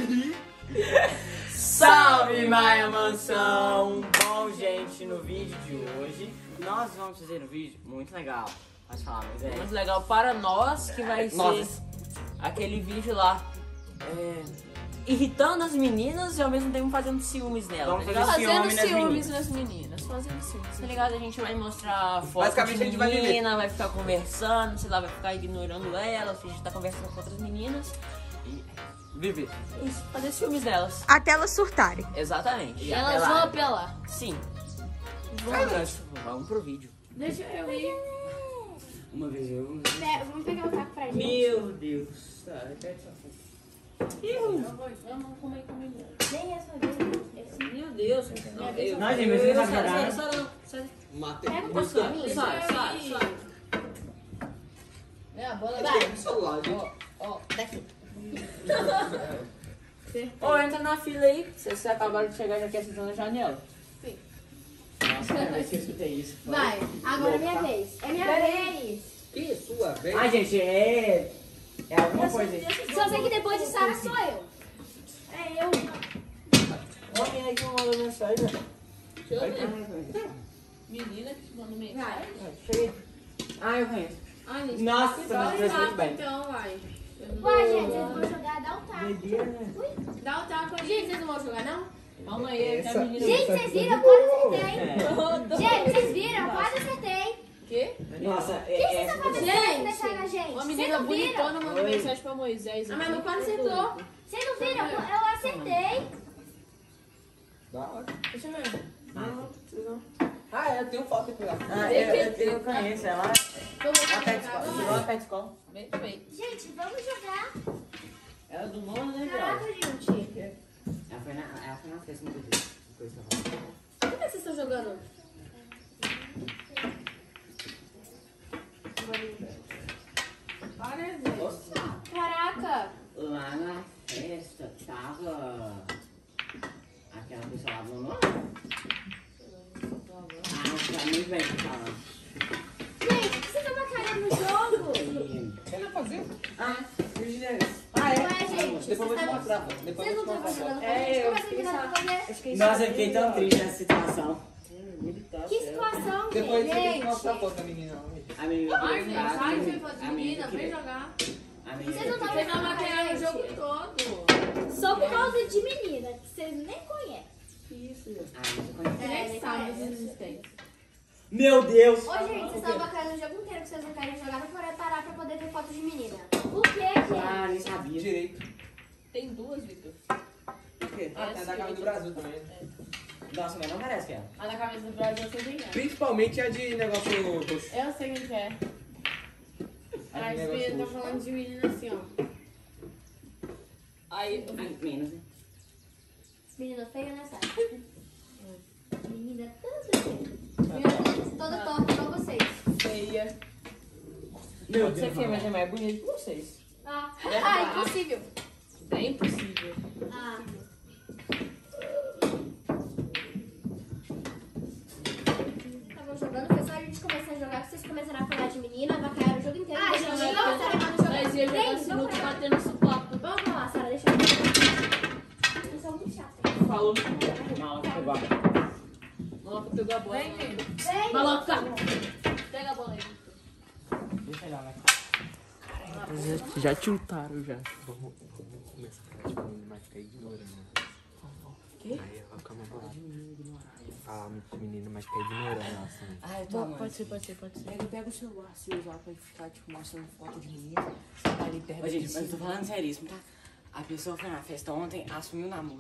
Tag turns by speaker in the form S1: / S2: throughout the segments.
S1: Salve, Maia, Mansão! Bom, gente, no vídeo de hoje, nós vamos fazer um vídeo muito legal. Pode falar, mas é...
S2: Muito legal para nós, que vai ser aquele vídeo lá, irritando as meninas e ao mesmo tempo fazendo ciúmes nelas.
S1: Vamos
S2: tá
S1: fazer
S2: fazendo
S1: ciúmes
S2: nas meninas. Fazendo ciúmes. Tá ligado? A gente vai mostrar foto
S3: Basicamente,
S2: de
S3: a gente vai
S2: menina, vai ficar conversando, sei lá, vai ficar ignorando elas, a gente tá conversando com outras meninas. E
S1: Vivi.
S2: isso, fazer ciúmes delas.
S4: Até elas surtarem.
S2: Exatamente.
S5: E elas vão apelar.
S2: Sim. Vamos pro vídeo.
S5: Deixa eu ir.
S1: Uma vez eu...
S5: Vamos pegar o taco pra gente.
S1: Meu Deus.
S5: Vamos comer. Nem essa vez.
S2: Meu Deus.
S1: Nós, gente, mas você não sabe jogar,
S2: Sai.
S3: Matei.
S5: Pega o posto pra mim.
S2: Sai.
S5: É a bola. Vai.
S3: No celular, gente.
S5: Ó, daqui.
S2: Ô, entra na fila aí. Você acabaram de chegar já quer sentar na janela.
S5: Sim.
S1: Nossa, cara, eu escutei isso.
S5: Vai. Agora é minha vez. É minha vez.
S3: Que sua vez?
S1: Ai, gente, é alguma coisa aí.
S5: Só sei que depois de Sara sou eu. É eu.
S2: Olha aí que mandou mensagem.
S5: Deixa eu ver. Menina que te mandou mensagem.
S2: Cheguei. Ah, eu conheço.
S5: Ai, gente.
S1: Nossa, mas fez muito bem.
S5: Então, vai.
S6: Vai, gente, vocês vão jogar, dá o taco.
S5: Dá o taco aí. Gente, vocês não vão jogar, não?
S2: Calma aí, que a menina...
S6: Gente, vocês viram? Quase acertei. Gente, vocês viram? Quase acertei.
S5: Quê?
S1: Nossa,
S6: O que vocês estão fazendo pra deixar na gente?
S5: Uma
S6: Vocês
S5: menina
S6: não viram?
S5: bonitona mandou mensagem pra Moisés.
S6: Ah, mas meu quase acertou. Vocês não viram? Eu acertei.
S3: Da hora.
S5: Deixa eu ver.
S3: Ah, é, tem um foto aqui lá.
S1: Ah, eu conheço ela.
S2: Ela pede escola.
S5: Vem.
S6: Gente, vamos jogar.
S2: Ela é do nono, né,
S6: Caraca,
S2: Bel?
S6: gente.
S1: Ela foi na festa, inclusive.
S5: Por que vocês estão jogando?
S6: Caraca.
S1: Lá na festa tava aquela pessoa lá do nome. Ah, tá muito bem falando.
S6: Gente, por que vocês estão bacalhando no jogo?
S3: Você não fazia?
S1: Ah,
S6: Ué, gente.
S3: Depois eu vou te mostrar. Depois
S6: Vocês
S3: eu
S6: não
S3: vou te
S6: estão
S3: mostrar.
S6: jogando com a gente? Como assim que nós vamos fazer?
S1: Nossa, eu fiquei tão triste nessa situação.
S6: Que situação,
S3: Depois você tem que
S6: gente?
S3: mostrar a foto da menina.
S1: A menina
S5: Ai, gente, sai sem foto de
S1: a
S5: menina, vem
S1: queria-
S5: jogar.
S1: a menina
S6: Vocês não estão
S5: Vocês
S6: jogando
S5: vão
S6: com a
S5: maquiar o
S6: gente.
S5: jogo todo.
S6: Só por causa de menina, que vocês nem conhecem.
S1: Ah,
S5: Nem
S6: nem
S5: sabe
S6: conhece.
S5: da existência.
S1: Meu Deus!
S6: Ô, gente, vocês estão bacalhando o jogo inteiro que vocês não querem jogar pra parar pra poder ver foto de menina. Por quê, gente?
S1: Ah, nem sabia.
S3: Direito.
S5: Tem duas, Victor.
S3: O quê? Ah, tem a da Câmara do Brasil também. Né?
S1: Nossa, mas não parece que é.
S5: A da camisa do Brasil eu sei quem é.
S3: Principalmente a de negócio roxo.
S5: Eu sei quem que é.
S3: A
S5: As
S3: de negócio
S5: meninas
S3: roxo.
S5: estão falando de menina assim, ó. Aí,
S1: Menos, né?
S6: Menina feia, né, Sara? Menina toda feia. Toda torta igual vocês.
S5: feia.
S1: Meu
S2: Você é mas é mais bonito que vocês.
S6: Ah, impossível.
S5: É impossível.
S6: Ah. Estavam jogando, foi só a gente começar a jogar que vocês começaram a falar de menina, vacaram o jogo inteiro.
S5: Ah,
S6: Deixa eu
S5: gente,
S6: jogar, Sara, quando jogar.
S5: Nós ia jogar
S6: Vem,
S5: sinuca
S6: vamos pra lá.
S5: batendo supapo.
S6: Vamos pra lá, Sara, deixa eu jogar. Vocês são muito chatos.
S2: Falou.
S1: Maloca pegou a
S5: Maloca pegou a bola.
S6: Vem.
S5: Maloca! Pega a bola aí.
S1: Deixa ela, vai.
S2: Já tiltaram já.
S3: Vamos começar a falar de menino, mas fica ignorando.
S2: Quê?
S3: Aí ela fica uma palavra. Falar com o menino, mas fica ignorando assim.
S1: Ah, eu tô amando.
S2: Pode ser. Pega o celular, se usar pra ficar, tipo, mostrando foto de menina. Você tá ali perto
S1: Ô, gente,
S2: de
S1: mas eu tô falando seríssimo, tá? A pessoa foi na festa ontem, assumiu o namoro.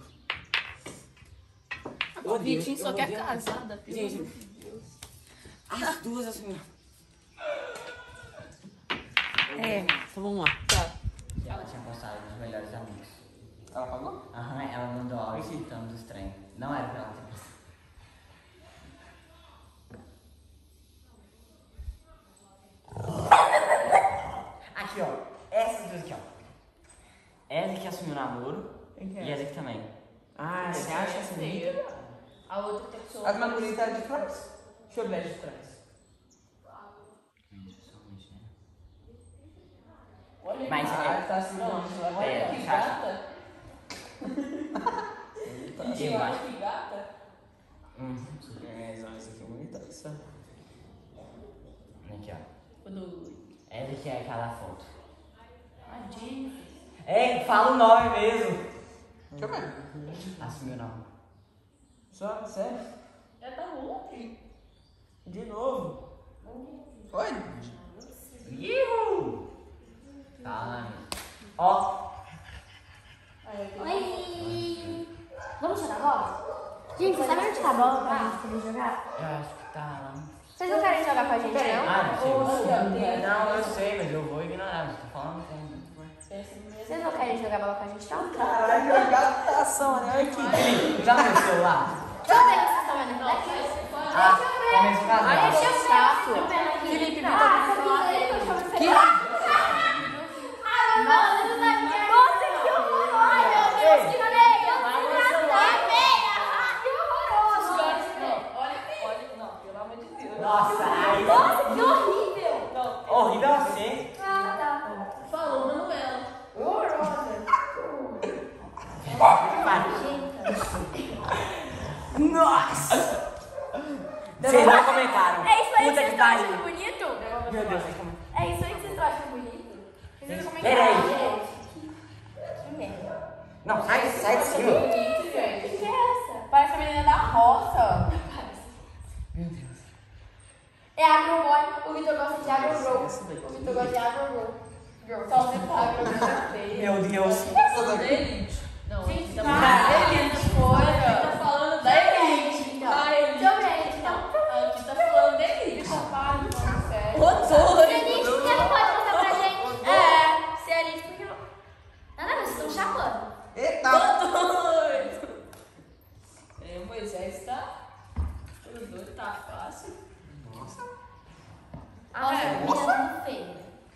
S5: O Vitinho só
S1: eu
S5: quer
S1: odeio.
S5: casada, filho.
S1: Gente, as duas assumiram.
S2: Então vamos lá.
S5: Tá.
S1: Ela tinha postado nos melhores amigos.
S3: Ela falou?
S1: Aham, ela mandou áudio citando os trem. Não era pra ela ter postado. Aqui, ó. Essas duas aqui, ó. Essa aqui assumiu o namoro. E essa aqui também.
S2: Ah, você acha assim?
S5: A outra tem que ser.
S3: As mais bonitas eram de trás. Deixa eu ver as de trás.
S1: Mas
S3: Ah, tá assim,
S5: Não,
S3: não.
S5: olha que gata. Gente,
S1: Eu
S5: olha
S1: acho.
S5: que gata.
S1: Essa aqui é bonita. Essa. Aqui, ó. Essa aqui é aquela foto.
S5: A Jennifer.
S1: É, fala o nome mesmo.
S3: Deixa eu ver.
S1: Assumiu o nome. Só, sério?
S5: Já tá ontem.
S1: De novo.
S3: Foi?
S1: Iu! Tá lá. Ó.
S6: Oi! Vamos jogar bola? Gente, você sabe onde tá a bola pra gente poder jogar?
S1: Eu acho que tá lá.
S6: Vocês não querem jogar com a gente, não?
S1: Ah, não sei.
S5: Tem.
S1: Não, eu sei, mas eu vou ignorar. Você tá falando com...
S6: Vocês não querem jogar bola com a gente, não?
S3: Caralho, gatação, né? Olha aqui.
S1: Felipe, já no meu celular?
S6: Deixa eu ver o que vocês estão vendo aqui daqui.
S1: Ah, começa a casar.
S6: Deixa eu ver. Felipe, Vitor, que? Nossa, que horror! Ai, meu Deus, que feia! Que horroroso!
S5: Olha, não, pelo amor de Deus.
S1: Nossa, aí.
S6: Nossa, que horrível!
S1: Horrível assim.
S5: Falou, Manuela.
S1: Nossa! Vocês não comentaram.
S6: É isso aí que
S1: Puta
S6: vocês
S1: que
S6: estão achando
S1: pariu.
S6: bonito?
S1: Meu Deus, vocês comentaram.
S6: É isso aí que vocês estão achando bonito? Vocês não comentaram,
S1: Peraí.
S6: gente. Que merda.
S1: Não, sai de cima.
S5: Bonito, gente.
S6: Que é essa?
S5: Parece a menina da roça.
S1: Meu Deus.
S6: É agroboy. O Vitor gosta de agrobro. O Vitor gosta de agrobro.
S5: Só você fala que eu não feia.
S1: Meu Deus.
S5: Falando da Elite. Não,
S6: Gente,
S5: tá
S6: tá.
S5: falando da Elite, fora. Tá falando da Elite.
S6: Então.
S5: Da Elite.
S6: Deixa eu ver, então.
S5: Aqui tá falando da Elite. Rapaz, falando sério.
S6: Feliz, por que não pode mostrar pra gente? É, se a gente, por que não? Nada, vocês estão chapando.
S3: Eita!
S5: Doido. É, o Moisés tá. Os dois tá fácil.
S3: Nossa.
S6: Nossa, a menina é muito feia.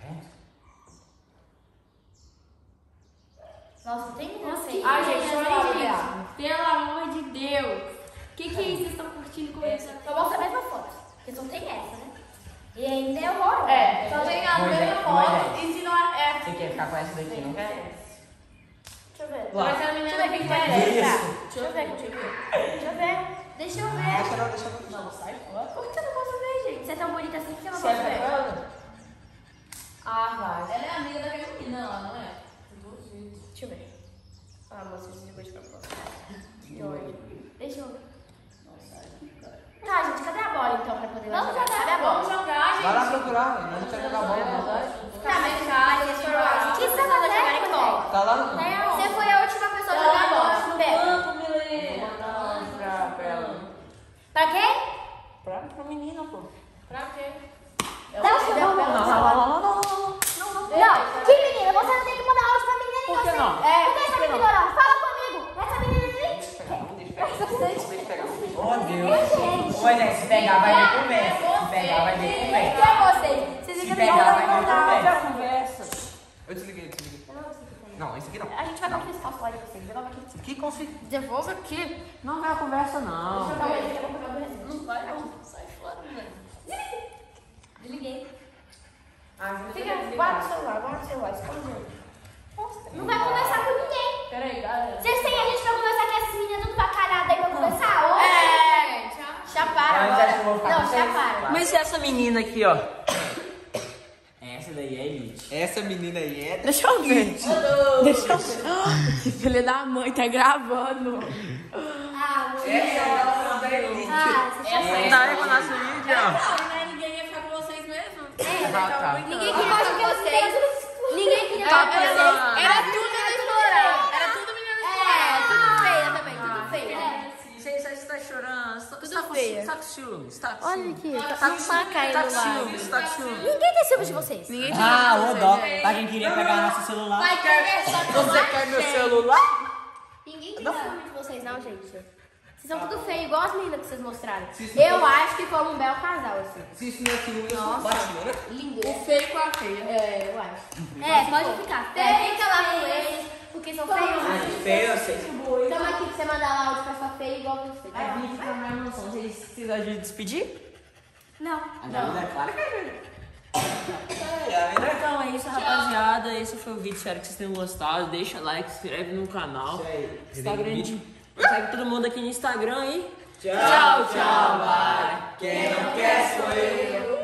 S6: Nossa, tem menina feia.
S4: Ai, gente,
S6: Menina
S4: olha,
S6: feia.
S4: gente. Pelo amor de Deus. O que é isso? Vocês estão curtindo com isso?
S6: Só mostra a mesma foto. Porque só tem essa, né? E ainda é horror.
S5: É, só tem a
S1: Moisés,
S5: mesma foto.
S1: Moisés.
S5: E se não é.
S1: Você quer ficar com essa daqui, não quer?
S6: Deixa eu ver.
S1: Lá.
S5: Mas a menina
S6: Deixa eu ver
S5: que
S6: quem vai
S5: interessa.
S6: Deixa eu ver, deixa eu ver. Deixa eu ver. Deixa eu ver.
S3: Deixa eu ver.
S5: Não, sai fora.
S6: Por que você não posso ver, gente? Você é tão bonita assim que você não
S5: Você
S6: pode
S5: é
S6: ver.
S5: ela? Ah, vai. Ela é amiga daquela menina, ela não é?
S6: Deixa eu ver. Ah, moça, esse negócio de propósito. Que ódio. Deixa eu ver. Tá, gente, cadê a bola então pra poder
S5: Vamos
S6: jogar? Cadê a
S5: jogar, vamos
S6: bola?
S5: jogar, gente.
S3: Vai lá procurar, nós não quer jogar bola, não.
S6: Tá, mas vocês foram lá. O que você vai fazer jogar em bola?
S3: Tá lá no...
S6: Você foi a última pessoa a jogar bola. Pega. Pra quem?
S2: Pra menina, pô.
S5: Pra quê?
S6: Dá o seu nome. Não, que menina? Você não tem que mandar áudio pra menina
S2: Por que não?
S6: Por que essa menina ignorando? Fala comigo. Essa menina é gente. Essa menina é gente.
S3: Deixa eu pegar.
S1: Oh, Deus. Moisés, se pegar, vai ver conversa. Se pegar, vai ver
S6: Quem
S1: conversa.
S6: é vocês? Vocês
S1: Se
S6: ficam
S1: pegar, vai ver conversa.
S2: Conversa.
S3: Eu desliguei. Não, esse aqui não.
S6: A gente vai confiscar o celular de vocês. Devolve aqui.
S3: Que config...
S2: Devolva aqui. Não vai a conversa, não.
S6: Deixa eu dar uma olhada, eu vou pegar o presente.
S5: Não vai, não. Sai fora, velho.
S6: Desliguei.
S5: Fica,
S6: Guarda o celular, esconde ele. Não vai conversar com ninguém.
S5: Peraí, galera.
S6: Vocês têm a gente pra conversar com essas meninas tudo bacalhada aí pra conversar? Oi? Chaparam
S1: Mas
S6: agora.
S1: acho que eu vou ficar
S6: Não,
S1: com vocês.
S6: chaparam.
S2: Mas e essa menina aqui, ó?
S1: Essa daí é elite.
S3: Essa menina aí é...
S2: Deixa eu ver. Deixa eu ver. Que filha da mãe, tá gravando.
S6: Ah,
S3: Essa é a da elite.
S6: você
S5: Essa
S2: Tá aí com o nosso vídeo, ó.
S5: Mas ninguém ia ficar com vocês mesmo.
S3: tá.
S6: Ninguém queria ficar com vocês. Ninguém queria
S2: Tá
S6: ficar com vocês.
S2: pegando.
S5: Era tudo menina explorada. Era tudo menina
S6: Tudo feia também, tudo feia.
S2: Você tá chorando.
S6: Tudo feia.
S2: Tá com ciúmes, tá com
S6: Olha
S2: ciúmes.
S6: aqui, tá com faca aí
S2: Tá
S6: no
S2: com
S6: lado.
S2: ciúmes, tá com ciúmes.
S6: Ninguém tem ciúmes de vocês.
S1: Ah, ô dó. Pra quem queria pegar nosso celular.
S6: Vai conversar com
S2: Você quer meu celular?
S6: Ninguém tem ciúme de vocês, não, gente. Vocês são tudo feio, igual as meninas que vocês mostraram. Eu acho que foi um belo casal, assim.
S3: Se isso não é ciúme, eu sou baixinho, né?
S6: Lindo.
S5: O feio com a feia.
S6: É, eu acho. Pode ficar. Fica lá com eles, porque são feios.
S1: Feio, eu sei.
S6: Estamos aqui pra você mandar lá áudio pra sua feia igual você.
S2: É vídeo pra minha mansão. Vocês precisam de despedir?
S6: Não.
S1: É claro que é.
S2: Então é isso, rapaziada. Esse foi o vídeo. Espero que vocês tenham gostado. Deixa like, se inscreve no canal.
S3: Isso aí.
S2: Instagram Segue todo mundo aqui no Instagram aí.
S1: Tchau, tchau, vai. Quem não quer sou eu.